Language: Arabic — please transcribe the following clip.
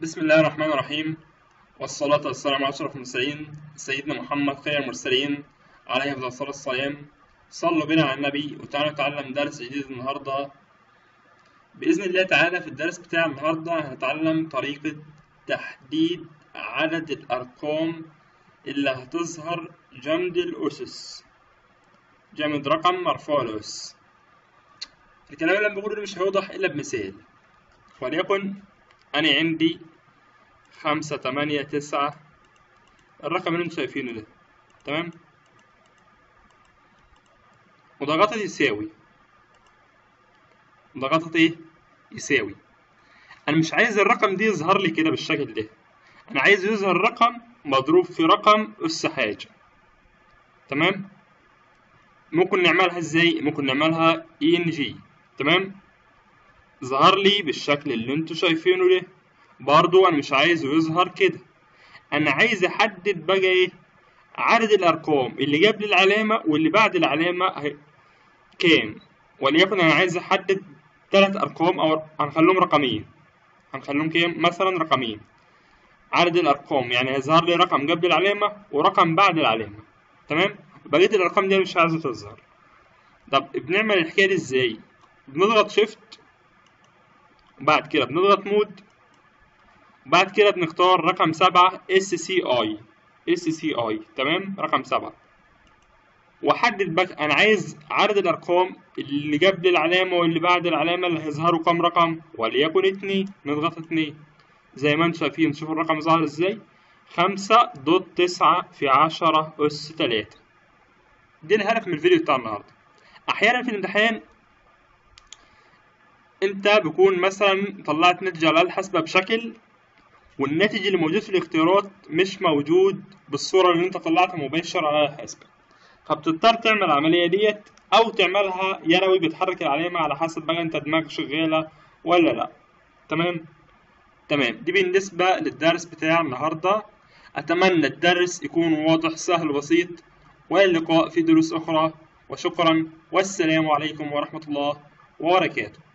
بسم الله الرحمن الرحيم، والصلاة والسلام على أشرف المرسلين سيدنا محمد خير المرسلين عليه أفضل الصلاة والسلام. صلوا بنا على النبي وتعالوا نتعلم درس جديد النهاردة بإذن الله تعالى. في الدرس بتاع النهاردة هنتعلم طريقة تحديد عدد الأرقام اللي هتظهر جنب الأسس، جنب رقم مرفوع الأس. الكلام اللي أنا بقوله مش هيوضح إلا بمثال، وليكن أنا عندي 5 8 9 الرقم اللي انتوا شايفينه ده، تمام؟ وضغطت يساوي. انا مش عايز الرقم دي يظهر لي كده بالشكل ده، انا عايز يظهر رقم مضروب في رقم اس حاجه، تمام؟ ممكن نعملها ازاي؟ ممكن نعملها ENG، تمام؟ ظهر لي بالشكل اللي انتوا شايفينه ده. برضو انا مش عايزه يظهر كده، انا عايز احدد بقى ايه عدد الارقام اللي قبل العلامه واللي بعد العلامه كام. وليكن انا عايز احدد 3 ارقام او هنخليهم رقمين، هنخليهم كام؟ مثلا رقمين. عدد الارقام يعني هيظهر لي رقم قبل العلامه ورقم بعد العلامه، تمام؟ بقيه الارقام دي مش عايزه تظهر. طب بنعمل الحكايه دي ازاي؟ بنضغط شيفت وبعد كده بنضغط مود، وبعد كده بنختار رقم 7 SCI، تمام؟ رقم 7، واحدد بقى انا عايز عدد الارقام اللي قبل العلامه واللي بعد العلامه اللي هيظهروا كام رقم، وليكن 2. نضغط 2 زي ما انتم شايفين. شوفوا الرقم ظهر ازاي، 5.9 في 10 أس 3. دي الهدف من الفيديو بتاع النهارده. احيانا في الامتحان انت بيكون مثلا طلعت ناتج على الآلة الحاسبة بشكل، والناتج اللي موجود في الاختيارات مش موجود بالصورة اللي انت طلعتها مباشر على الآلة الحاسبة، فبتضطر تعمل العملية ديت أو تعملها يدوي بتحرك العلامة على حسب بقى أنت دماغك شغالة ولا لأ، تمام؟ دي بالنسبة للدرس بتاع النهاردة. أتمنى الدرس يكون واضح سهل وبسيط، واللقاء في دروس أخرى، وشكرا والسلام عليكم ورحمة الله وبركاته.